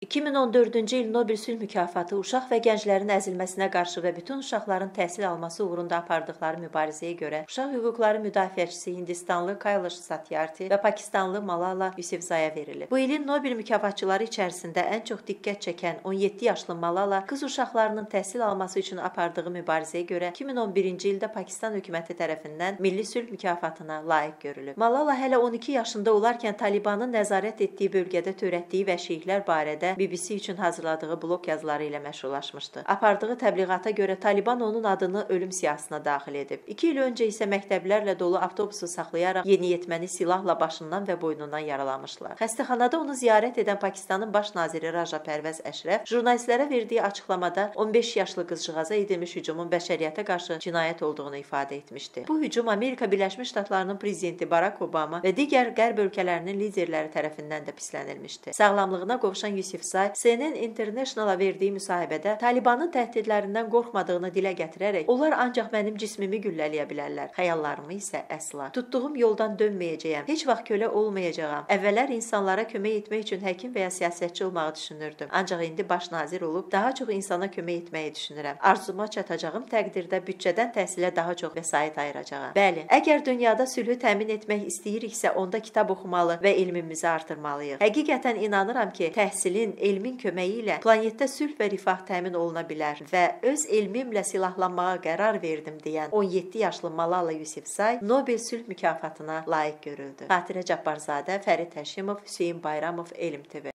2014-cü il Nobel sülh mükafatı uşaq və gənclərin əzilməsinə qarşı və bütün uşaqların təhsil alması uğrunda apardıqları mübarizəyə görə uşaq hüquqları müdafiəçisi Hindistanlı Kailash Satyarthi və Pakistanlı Malala Yousafzaiyə verilib. Bu ilin Nobel mükafatçıları içərisində ən çox diqqət çəkən 17 yaşlı Malala qız uşaqlarının təhsil alması üçün apardığı mübarizəyə görə 2011-ci ildə Pakistan hökuməti tərəfindən Milli Sülh mükafatına layiq görülüb. Malala hələ 12 yaşında olarkən Talibanın nəzarət etdiyi bölgədə törətdiyi vəhşiliklər barədə BBC üçün hazırladığı blog yazıları ilə məşhurlaşmışdı. Apardığı təbliğata görə Taliban onun adını ölüm siyahısına daxil edib. 2 il öncə isə məktəblərlə dolu avtobusu saxlayaraq yeniyetməni silahla başından və boynundan yaralamışlar. Xəstəxanada onu ziyarət edən Pakistanın baş naziri Raja Pərvəz Əşrəf jurnalistlərə verdiyi açıqlamada 15 yaşlı qızcığaza edilmiş hücumun bəşəriyyətə qarşı cinayət olduğunu ifadə etmişdi. Bu hücum Amerika Birləşmiş Ştatlarının prezidenti Barack Obama və digər qərb ölkələrinin liderləri tərəfindən də pislənilmişdi. Sağlamlığına qovuşan Yousafzai CNN International-a verdiyi müsahibədə Talibanın təhdidlərindən qorxmadığını dilə gətirərək, onlar ancaq mənim cismimi güllələyə bilərlər, xəyallarımı isə əsla. Tutduğum yoldan dönməyəcəyəm, heç vaxt kölə olmayacağam. Əvvəllər insanlara kömək etmək üçün həkim və ya siyasətçi olmağı düşünürdüm. Ancaq indi baş nazir olub daha çox insana kömək etməyi düşünürəm. Arzuma çatacağım təqdirdə büdcədən təhsilə daha çox vəsait ayıracağam. Bəli, əgər dünyada sülhü təmin etmək istəyiriksə, onda kitab oxumalı və elmimizi artırmalıyıq. Həqiqətən inanıram ki, təhsilin, elmin köməyi ilə planetdə sülh və rifah təmin oluna bilər və öz elmimlə silahlanmağa qərar verdim deyən 17 yaşlı Malala Yousafzai Nobel sülh mükafatına layiq görüldü. Xatirə Cabbarzadə, Fərid Həşimov, Hüseyn Bayramov, Elm TV.